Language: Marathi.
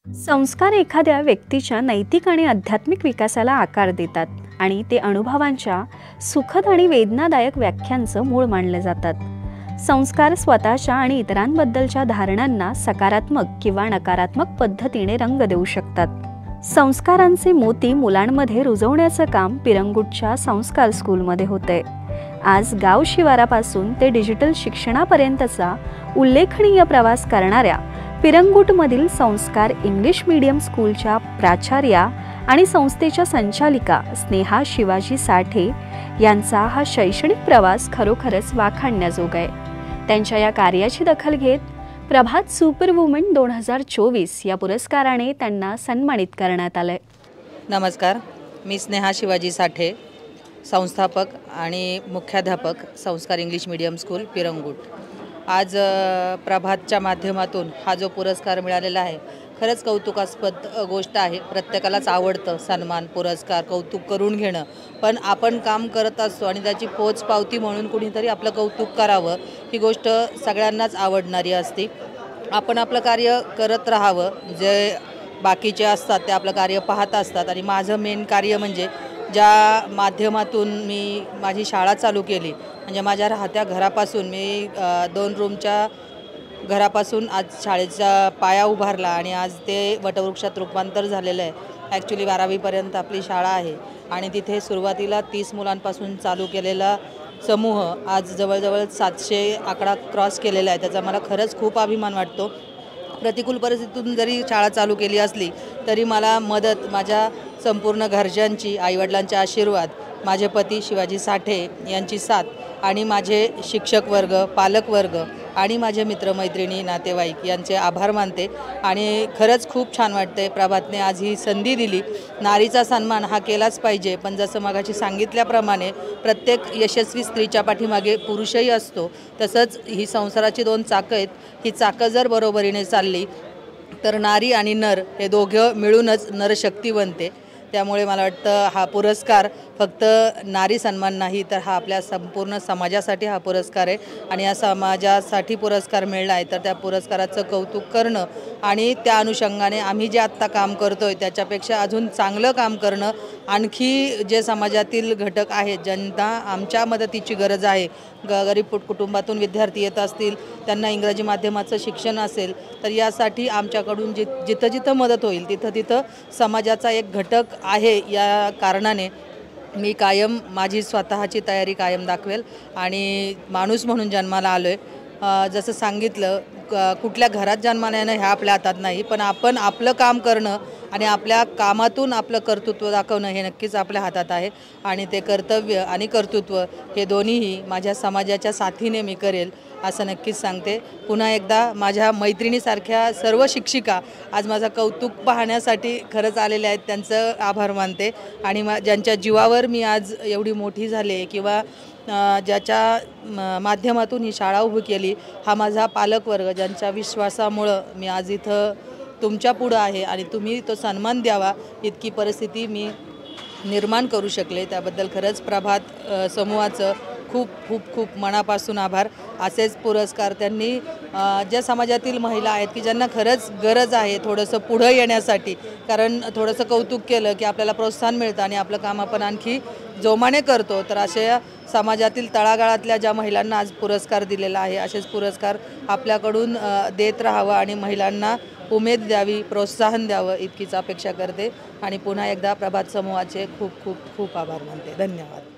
संस्कार एखाद्या व्यक्तीच्या नैतिक आणि आध्यात्मिक विकासाला आकार देतात आणि ते अनुभवांच्या सुखद आणि वेदनादायक व्याख्यांचं मूळ मानले जातात। संस्कार स्वतःच्या आणि इतरांबद्दलच्या धारणांना सकारात्मक किंवा नकारात्मक पद्धतीने रंग देऊ शकतात। संस्कारांचे मोती मुलांमध्ये रुजवण्याचं काम पिरंगुटच्या संस्कार स्कूलमध्ये होते। आज गाव शिवारापासून ते डिजिटल शिक्षणापर्यंतचा उल्लेखनीय प्रवास करणाऱ्या पिरंगुटमधील संस्कार इंग्लिश मीडियम स्कूलच्या प्राचार्या आणि संस्थेच्या संचालिका स्नेहा शिवाजी साठे यांचा हा शैक्षणिक प्रवास खरोखरच वाखाणण्याजोगा आहे। त्यांच्या या कार्याची दखल घेत प्रभात सुपरवुमन 2024 या पुरस्काराने त्यांना सन्मानित करण्यात आले। नमस्कार, मी स्नेहा शिवाजी साठे, संस्थापक आणि मुख्याध्यापक संस्कार इंग्लिश मीडियम स्कूल पिरंगुट। आज प्रभातच्या माध्यमातून हा जो पुरस्कार मिळालेला आहे, खरंच कौतुकास्पद गोष्ट आहे। प्रत्येकालाच आवडतं सन्मान, पुरस्कार, कौतुक करून घेणं, पण आपण काम करत असतो आणि त्याची पोचपावती म्हणून कुणीतरी आपलं कौतुक करावं, ही गोष्ट सगळ्यांनाच आवडणारी असते। आपण आपलं कार्य करत राहावं, जे बाकीचे असतात ते आपलं कार्य पाहत असतात आणि माझं मेन कार्य म्हणजे ज्या माध्यमातून मी माझी शाळा चालू केली, म्हणजे माझ्या राहत्या घरापासून मी 2 रूमच्या घरापासून आज शाळेचा पाया उभारला आणि आज ते वटवृक्षात रूपांतर झालेलं आहे। ॲक्च्युली 12वीपर्यंत आपली शाळा आहे आणि तिथे सुरुवातीला 30 मुलांपासून चालू केलेला समूह आज जवळजवळ 700 आकडा क्रॉस केलेला आहे। त्याचा मला खरंच खूप अभिमान वाटतो। प्रतिकूल परिस्थितीतून जरी शाळा चालू केली असली तरी मला मदत माझ्या संपूर्ण घरच्यांची, आईवडिलांचे आशीर्वाद, माझे पती शिवाजी साठे यांची साथ आणि माझे शिक्षक वर्ग, पालक वर्ग आणि माझे मित्रमैत्रिणी, नातेवाईक यांचे आभार मानते आणि खरंच खूप छान वाटते। प्रभातने आज ही संधी दिली। नारीचा सन्मान हा केलाच पाहिजे, पण जसं मगाशी सांगितल्याप्रमाणे प्रत्येक यशस्वी स्त्रीच्या पाठीमागे पुरुषही असतो। तसंच ही संसाराची 2 चाकं आहेत, ही चाकं जर बरोबरीने चालली तर नारी आणि नर हे दोघं मिळूनच नरशक्ती बनते। त्यामुळे मला वाटतं हा पुरस्कार फक्त नारी सन्मान नाही, तर हा आपल्या संपूर्ण समाजासाठी हा पुरस्कार आहे आणि या समाजासाठी पुरस्कार मिळाला आहे, तर त्या पुरस्काराचं कौतुक करणं आणि त्या अनुषंगाने आम्ही जे आत्ता काम करतो आहे त्याच्यापेक्षा अजून चांगलं काम करणं, आणखी जे समाजातील घटक आहेत ज्यांना आमच्या मदतीची गरज आहे, गरीब कुटुंबातून विद्यार्थी येत असतील, त्यांना इंग्रजी माध्यमाचं शिक्षण असेल, तर यासाठी आमच्याकडून जिथं जिथं मदत होईल तिथं तिथं समाजाचा एक घटक आहे। या कारणाने मी कायम माझी स्वतःची तयारी कायम दाखवेल आणि माणूस म्हणून जन्माला आलो आहे। जसं सांगितलं, कुठल्या घरात जन्माला येणं ह्या आपल्या हातात नाही, पण आपण आपलं काम करणं आणि आपल्या कामातून आपलं कर्तृत्व दाखवणं हे नक्कीच आपल्या हातात आहे आणि ते कर्तव्य आणि कर्तृत्व हे दोन्हीही माझ्या समाजाच्या साथीने मी करेल असं नक्कीच सांगते। पुन्हा एकदा माझ्या मैत्रिणीसारख्या सर्व शिक्षिका आज माझं कौतुक पाहण्यासाठी खरंच आलेल्या आहेत, त्यांचं आभार मानते आणि ज्यांच्या जीवावर मी आज एवढी मोठी झाले किंवा ज्याच्या माध्यमातून ही शाळा उभी केली, हा माझा पालकवर्ग, ज्यांच्या विश्वासामुळं मी आज इथं तुमच्या पुढं आहे आणि तुम्ही तो सन्मान द्यावा इतकी परिस्थिती मी निर्माण करू शकले। त्याबद्दल खरंच प्रभात समूहाचं खूप खूप खूप मनापासून आभार। असेच पुरस्कार त्यांनी ज्या समाजातील महिला आहेत की ज्यांना खरंच गरज आहे थोडंसं पुढं येण्यासाठी, कारण थोडंसं कौतुक केलं की आपल्याला प्रोत्साहन मिळतं आणि आपलं काम आपण आणखी जोमाने करतो, तर अशा समाजातील तळागाळातल्या ज्या महिलांना आज पुरस्कार दिलेला आहे, असेच पुरस्कार आपल्याकडून देत राहावं आणि महिलांना उमेद द्यावी, प्रोत्साहन द्यावं इतकीच अपेक्षा करते आणि पुन्हा एकदा प्रभात समूहाचे खूप खूप खूप आभार मानते। धन्यवाद।